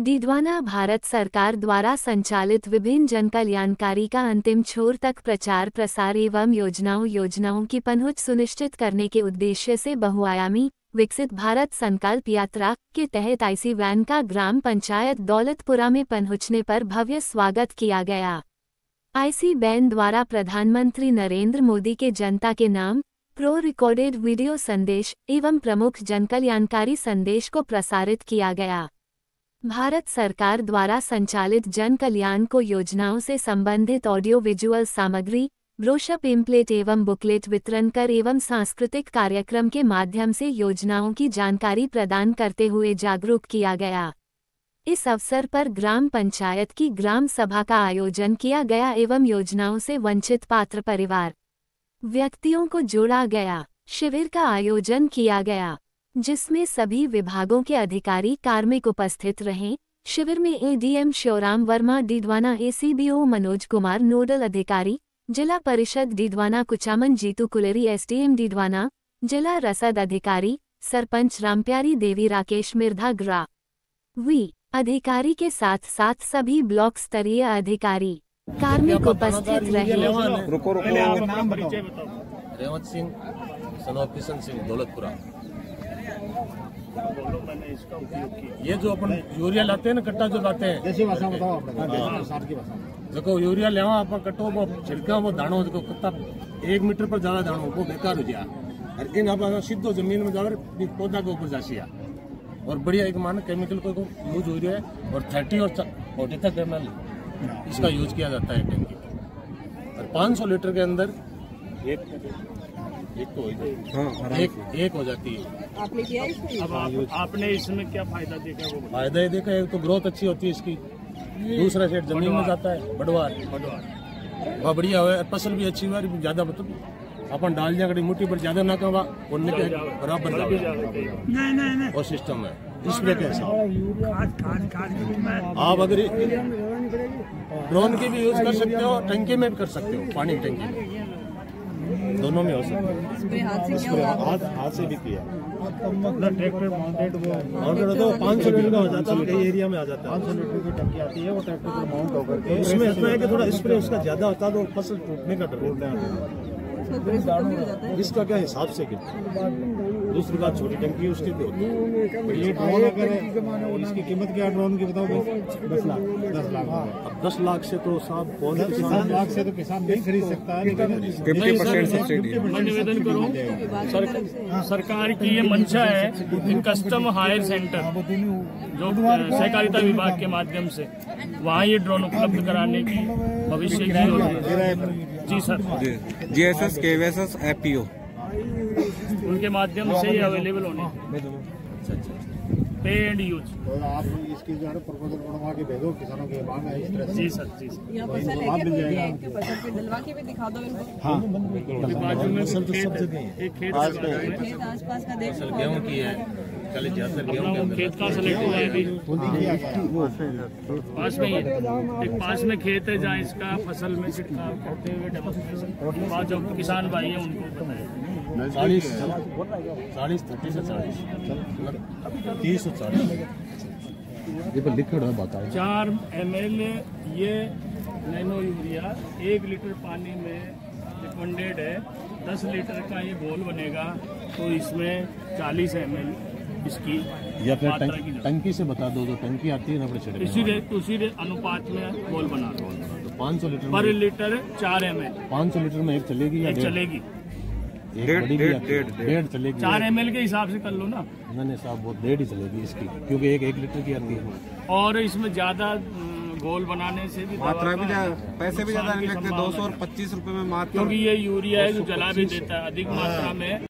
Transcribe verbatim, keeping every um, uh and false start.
डीडवाना भारत सरकार द्वारा संचालित विभिन्न जनकल्याणकारी का अंतिम छोर तक प्रचार प्रसार एवं योजनाओं योजनाओं की पहुंच सुनिश्चित करने के उद्देश्य से बहुआयामी विकसित भारत संकल्प यात्रा के तहत आईसी वैन का ग्राम पंचायत दौलतपुरा में पहुंचने पर भव्य स्वागत किया गया। आईसी वैन द्वारा प्रधानमंत्री नरेंद्र मोदी के जनता के नाम प्रो रिकॉर्डेड वीडियो संदेश एवं प्रमुख जनकल्याणकारी संदेश को प्रसारित किया गया। भारत सरकार द्वारा संचालित जन कल्याण को योजनाओं से संबंधित ऑडियो विजुअल सामग्री, ब्रोशर पेम्पलेट एवं बुकलेट वितरण कर एवं सांस्कृतिक कार्यक्रम के माध्यम से योजनाओं की जानकारी प्रदान करते हुए जागरूक किया गया। इस अवसर पर ग्राम पंचायत की ग्राम सभा का आयोजन किया गया एवं योजनाओं से वंचित पात्र परिवार व्यक्तियों को जोड़ा गया। शिविर का आयोजन किया गया जिसमें सभी विभागों के अधिकारी कार्मिक उपस्थित रहे। शिविर में ADM Shivram Verma, Didwana ACBO Manoj Kumar, nodal अधिकारी जिला परिषद डीडवाना कुचामन जीतू कुलेरी, एसडीएम डीडवाना, जिला रसद अधिकारी सरपंच रामप्यारी देवी, राकेश मिर्धा, ग्रा वी अधिकारी के साथ साथ सभी ब्लॉक स्तरीय अधिकारी कार्मिक उपस्थित रहे। रेवत सिंह, सनोज किशन सिंह, दौलतपुरा। ये जो अपन यूरिया लाते हैं ना, कट्टा जो लाते हैं, देसी भाषा बताओ आपने। देखो यूरिया लेवा आप कट्टो वो छिड़का वो दाणो देखो कितना एक मीटर पर ज्यादा दाणो वो बेकार हो गया। और इन आप सीधो जमीन में जाकर पौधा के ऊपर जासिया और बढ़िया एक मान केमिकल को यूज हो रहा है। और थर्टी और फोर्टी तक एम एल इसका यूज किया जाता है टैंकी। और पाँच सौ लीटर के अंदर एक एक तो हाँ, एक एक हो जाती है। आपने किया इसमें? अब आप, आपने इसमें क्या फायदा देखा? वो फायदा ये देखा, एक तो ग्रोथ अच्छी होती है इसकी, दूसरा सेट जमीन में जाता है, बढ़वार बढ़वार वह बढ़िया हुआ, फसल भी अच्छी हुआ, ज्यादा मतलब अपन डाल दिया कड़ी मुट्ठी पर ज्यादा ना कहा उनने के बराबर और सिस्टम है। इसमें कैसे आप अगर ड्रोन की भी यूज कर सकते हो, टंकी में भी कर सकते हो, पानी की टंकी में, दोनों में हो सकता है। हाथ हाथ से भी किया ट्रैक्टर माउंटेड माउंटेड तो पाँच सौ लीटर का हो जाता है, कई एरिया में आ जाता है। पाँच सौ लीटर की टंकी आती है, वो ट्रैक्टर पर माउंट होकर के उसमें इतना है कि थोड़ा स्प्रे उसका ज्यादा होता है तो फसल टूटने का डर होता है। इसका क्या हिसाब से कितना, दूसरी बात छोटी टंकी उसकी भी होती है। ये ड्रोन अगर इसकी कीमत क्या ड्रोन की बताओ? दस लाख दस लाख अब दस लाख से तो साहब कौन दस लाख से तो किसान नहीं खरीद सकता है। Fifty percent subsidy. मैं निवेदन करूँ सर, सरकार की ये मंशा है कि कस्टम हायर सेंटर जो सहकारिता विभाग के माध्यम से वहाँ ये ड्रोन उपलब्ध कराने की भविष्य की। जी सर, जीएसएस, केवीएसएस, एपीओ उनके माध्यम से ही अवेलेबल होने पे एंड यूज। तो आप इसकी जो है प्रपोजल बनवा के भेजो, किसानों के मांग है इस तरह से। जी सर, जी सर। यहाँ फसल लेके फसल पे डलवा के भी दिखा दो इनको। हाँ, बाजू में एक खेत आसपास का देख, गेहूँ की है, कल अपना खेत का सेलेक्ट हुआ है अभी पास में ही है। एक पास में खेत है जहाँ इसका फसल में छिड़काव करते हुए डेमोन्स्ट्रेशन बाद जो किसान भाई है उनको बताया। चालीस चालीस तीस चालीस तीस चालीस ये पर लिक्विड है बताओ। चार एम एल ये नैनो यूरिया एक लीटर पानी में रिकमेंडेड है। दस लीटर का ये घोल बनेगा तो इसमें चालीस एम एल इसकी या फिर टंकी, टंकी से बता दो, जो टंकी आती है ना अपने इसी उसी अनुपात में घोल बना दो। तो पाँच सौ लीटर पर लीटर चार एम एल पाँच सौ लीटर में एक चलेगी या एक चलेगी? डेढ़ डेढ़ डेढ़ चलेगी। चार एम एल के हिसाब से कर लो ना। नहीं साहब वो डेढ़ ही चलेगी इसकी, क्योंकि एक एक लीटर की आती है। और इसमें ज्यादा घोल बनाने से भी मात्रा भी ज्यादा, पैसे भी ज्यादा नहीं लगते, दो सौ और पच्चीस रूपए में मात्रा, क्योंकि ये यूरिया है जो जला भी देता है अधिक मात्रा में।